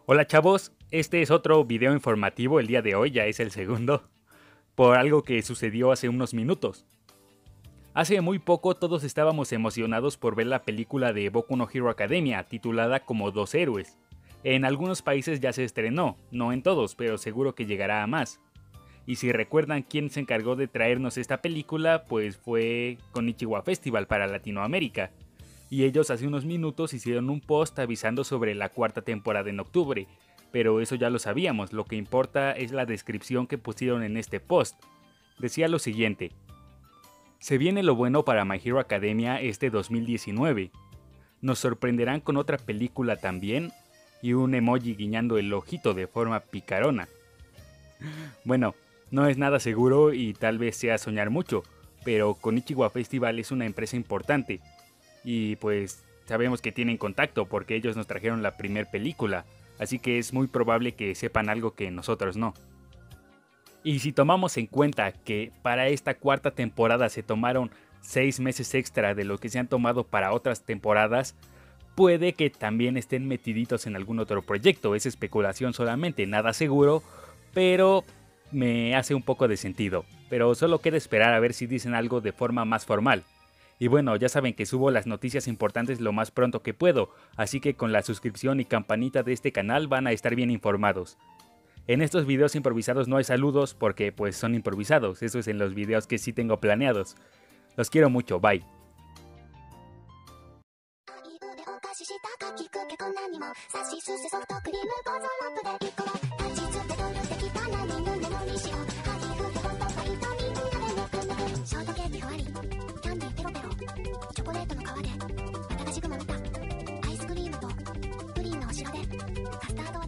Hola chavos, este es otro video informativo el día de hoy, ya es el segundo, por algo que sucedió hace unos minutos. Hace muy poco todos estábamos emocionados por ver la película de Boku no Hero Academia, titulada como Dos Héroes. En algunos países ya se estrenó, no en todos, pero seguro que llegará a más. Y si recuerdan quién se encargó de traernos esta película, pues fue Konichiwa Festival para Latinoamérica. Y ellos hace unos minutos hicieron un post avisando sobre la cuarta temporada en octubre, pero eso ya lo sabíamos, lo que importa es la descripción que pusieron en este post. Decía lo siguiente: se viene lo bueno para My Hero Academia este 2019. Nos sorprenderán con otra película también, y un emoji guiñando el ojito de forma picarona. Bueno, no es nada seguro y tal vez sea soñar mucho, pero Konichiwa Festival es una empresa importante. Y pues sabemos que tienen contacto porque ellos nos trajeron la primer película, así que es muy probable que sepan algo que nosotros no. Y si tomamos en cuenta que para esta cuarta temporada se tomaron 6 meses extra de lo que se han tomado para otras temporadas, puede que también estén metiditos en algún otro proyecto. Es especulación solamente, nada seguro, pero me hace un poco de sentido. Pero solo queda esperar a ver si dicen algo de forma más formal. Y bueno, ya saben que subo las noticias importantes lo más pronto que puedo, así que con la suscripción y campanita de este canal van a estar bien informados. En estos videos improvisados no hay saludos porque pues son improvisados, eso es en los videos que sí tengo planeados. Los quiero mucho, bye. お菓子したかきくけこんなにもさしすせソフトクリームゴゾラップで1個立ちつって取るってきたなにぬねのにしようハニーフードホットファイトみんなでぬくぬくショートケーキふわりキャンディーペロペロチョコレートの皮で綿菓子雲見たアイスクリームとプリンの後ろでカスタード